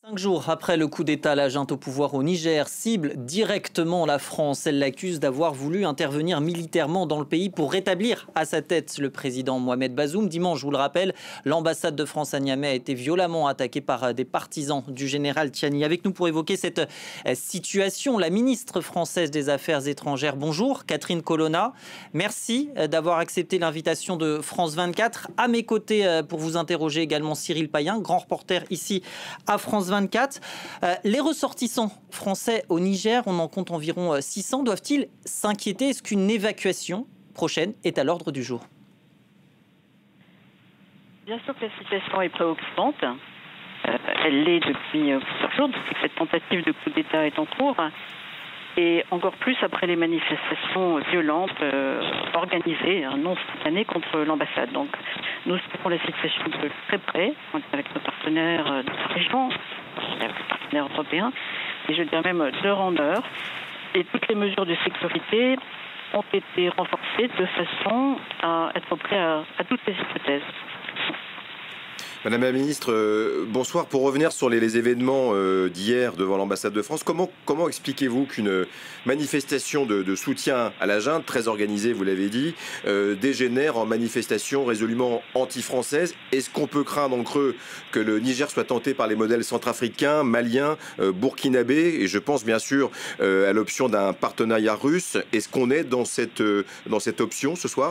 5 jours après le coup d'État, la junte au pouvoir au Niger cible directement la France. Elle l'accuse d'avoir voulu intervenir militairement dans le pays pour rétablir à sa tête le président Mohamed Bazoum. Dimanche, je vous le rappelle, l'ambassade de France à Niamey a été violemment attaquée par des partisans du général Tiani. Avec nous pour évoquer cette situation, la ministre française des Affaires étrangères. Bonjour, Catherine Colonna. Merci d'avoir accepté l'invitation de France 24. À mes côtés, pour vous interroger également, Cyril Payen, grand reporter ici à France 24. Les ressortissants français au Niger, on en compte environ 600. Doivent-ils s'inquiéter? Est-ce qu'une évacuation prochaine est à l'ordre du jour? Bien sûr que la situation est préoccupante. Elle l'est depuis plusieurs jours, depuis que cette tentative de coup d'État est en cours. Et encore plus après les manifestations violentes organisées, non spontanées, contre l'ambassade. Donc nous suivons la situation de très près, avec nos partenaires de la région, avec les partenaires européens, et je dirais même de randeurs. Et toutes les mesures de sécurité ont été renforcées de façon à être prêts à toutes les hypothèses. Madame la ministre, bonsoir. Pour revenir sur les événements d'hier devant l'ambassade de France, comment expliquez-vous qu'une manifestation de soutien à la junte, très organisée, vous l'avez dit, dégénère en manifestation résolument anti-française? Est-ce qu'on peut craindre en creux que le Niger soit tenté par les modèles centrafricains, maliens, burkinabés? Et je pense bien sûr à l'option d'un partenariat russe. Est-ce qu'on est dans cette option ce soir?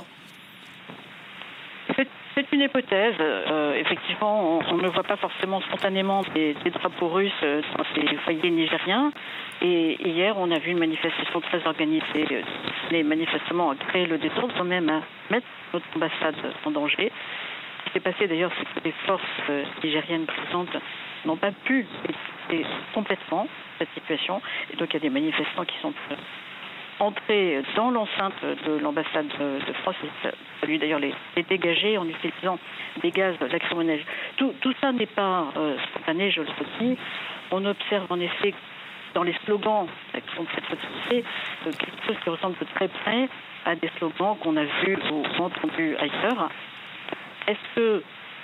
C'est une hypothèse. Effectivement, on ne voit pas forcément spontanément des drapeaux russes dans ces foyers nigériens. Et hier, on a vu une manifestation très organisée, les manifestement à créer le désordre, même à mettre notre ambassade en danger. Ce qui s'est passé d'ailleurs, c'est que les forces nigériennes présentes n'ont pas pu éviter complètement cette situation. Et donc, il y a des manifestants qui sont entrer dans l'enceinte de l'ambassade de France. Il a fallu d'ailleurs les dégager en utilisant des gaz lacrymogènes. Tout ça n'est pas spontané, je le redis. On observe en effet dans les slogans qui sont très utilisés quelque chose qui ressemble de très près à des slogans qu'on a vus ou entendus ailleurs. Est-ce que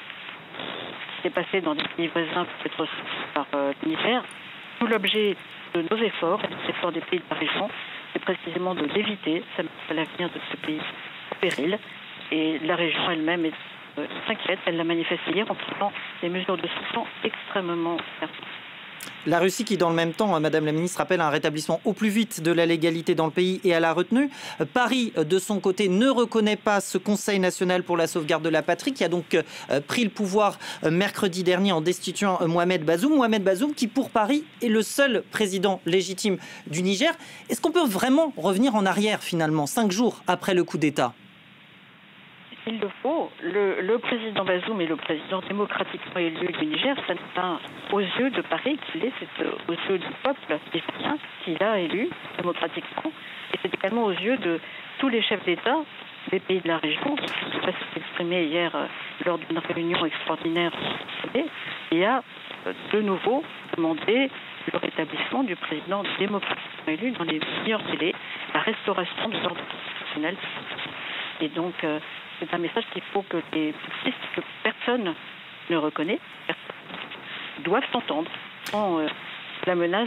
ce qui s'est passé dans des pays voisins peut être aussi par l'Univer? Tout l'objet de nos efforts et des efforts des pays de la région, c'est précisément de l'éviter. Ça met l'avenir de ce pays en péril. Et la région elle-même s'inquiète. Elle l'a manifesté hier en prenant des mesures de soutien extrêmement fermes. La Russie qui, dans le même temps, Madame la Ministre, appelle à un rétablissement au plus vite de la légalité dans le pays et à la retenue. Paris, de son côté, ne reconnaît pas ce Conseil national pour la sauvegarde de la patrie qui a donc pris le pouvoir mercredi dernier en destituant Mohamed Bazoum. Mohamed Bazoum qui, pour Paris, est le seul président légitime du Niger. Est-ce qu'on peut vraiment revenir en arrière, finalement, 5 jours après le coup d'État? Il le faut. Le président Bazoum est le président démocratiquement élu du Niger. Ça n'est pas aux yeux de Paris qu'il est, c'est aux yeux du peuple nigérien qu'il a élu démocratiquement. Et c'est également aux yeux de tous les chefs d'État des pays de la région. Je ne sais pas si c'est exprimé hier lors d'une réunion extraordinaire. Et a de nouveau demandé le rétablissement du président démocratiquement élu dans les meilleurs délais, la restauration de l'ordre constitutionnel. Et donc, c'est un message qu'il faut que les politistes, que personne ne reconnaît, doivent s'entendre sans la menace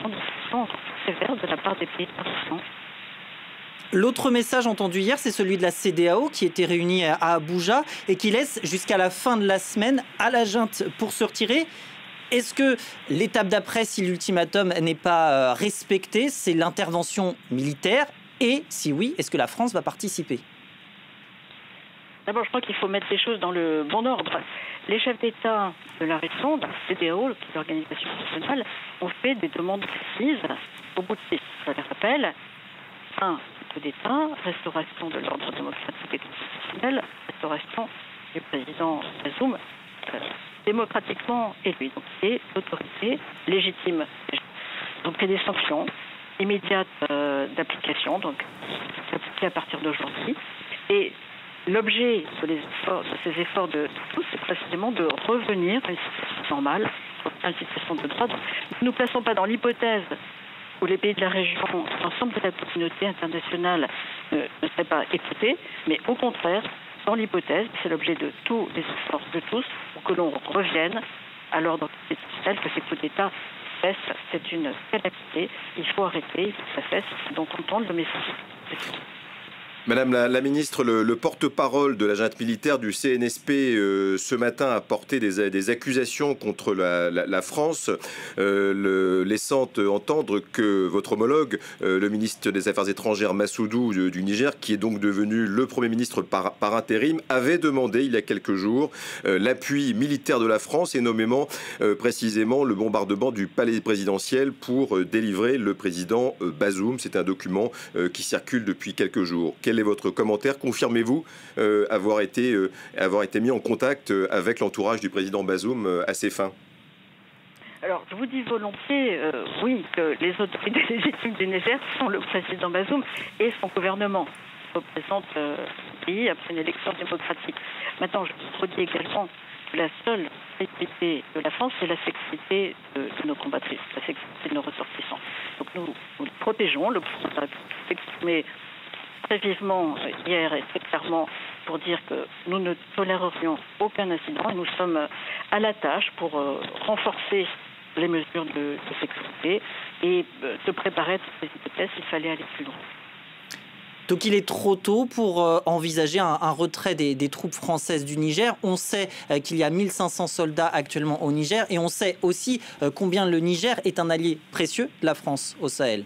sévère de la part des pays participants. L'autre message entendu hier, c'est celui de la CEDEAO qui était réunie à Abuja et qui laisse jusqu'à la fin de la semaine à la junte pour se retirer. Est-ce que l'étape d'après, si l'ultimatum n'est pas respecté, c'est l'intervention militaire? Et si oui, est-ce que la France va participer? D'abord, je crois qu'il faut mettre les choses dans le bon ordre. Les chefs d'État de la région, de la CEDEAO, l'organisation nationale, ont fait des demandes précises au bout de 6. Je les rappelle. 1. Coup d'État, restauration de l'ordre démocratique et constitutionnel, restauration du président Bazoum, démocratiquement élu. Donc, c'est l'autorité légitime. Donc, il y a des sanctions immédiates d'application, donc appliquées à partir d'aujourd'hui. Et l'objet de ces efforts de tous, c'est précisément de revenir à une situation normale, à une situation de droit. Nous ne nous plaçons pas dans l'hypothèse où les pays de la région, l'ensemble de la communauté internationale ne serait pas écoutés, mais au contraire, dans l'hypothèse, c'est l'objet de tous les efforts de tous, pour que l'on revienne à l'ordre constitutionnel que ces coups d'État cessent. C'est une calamité. Il faut arrêter, il faut que ça cesse. Donc entendre le message. Madame la ministre, le porte-parole de la junte militaire du CNSP ce matin a porté des accusations contre la France, laissant entendre que votre homologue, le ministre des Affaires étrangères Massoudou du Niger, qui est donc devenu le Premier ministre par intérim, avait demandé il y a quelques jours l'appui militaire de la France et nommément précisément le bombardement du palais présidentiel pour délivrer le président Bazoum. C'est un document qui circule depuis quelques jours. Quel est votre commentaire? Confirmez-vous avoir été mis en contact avec l'entourage du président Bazoum à ces fins? Alors, je vous dis volontiers, oui, que les autorités légitimes du Niger sont le président Bazoum et son gouvernement, qui représente le pays après une élection démocratique. Maintenant, je vous redis également que la seule sécurité de la France, c'est la sécurité de nos compatriotes, la sécurité de nos ressortissants. Donc, nous les protégeons. Le président de la République s'est exprimé très vivement hier et très clairement pour dire que nous ne tolérerions aucun incident et nous sommes à la tâche pour renforcer les mesures de sécurité et de préparer toutes les hypothèses s'il fallait aller plus loin. Donc il est trop tôt pour envisager un retrait des troupes françaises du Niger. On sait qu'il y a 1500 soldats actuellement au Niger et on sait aussi combien le Niger est un allié précieux de la France au Sahel.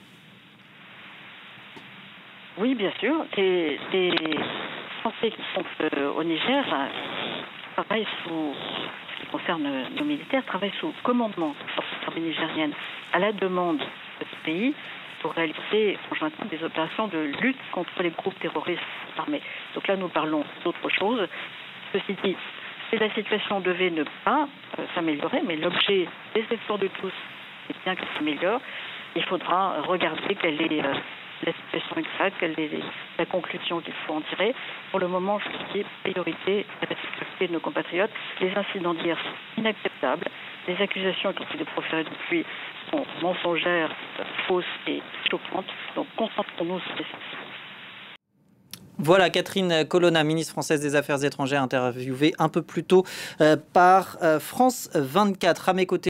Oui, bien sûr. Les Français qui sont au Niger travaillent sous, ce qui concerne nos militaires, travaillent sous commandement des forces armées nigériennes à la demande de ce pays pour réaliser conjointement des opérations de lutte contre les groupes terroristes armés. Donc là, nous parlons d'autre chose. Ceci dit, si la situation devait ne pas s'améliorer, mais l'objet des efforts de tous, c'est bien qu'elle s'améliore, il faudra regarder quelle est la situation exacte, quelle est la conclusion qu'il faut en tirer. Pour le moment, je dis priorité à la sécurité de nos compatriotes. Les incidents d'hier sont inacceptables. Les accusations qui ont été proférées depuis sont mensongères, fausses et choquantes. Donc concentrons-nous sur les faits. Voilà, Catherine Colonna, ministre française des Affaires étrangères, interviewée un peu plus tôt par France 24. À mes côtés.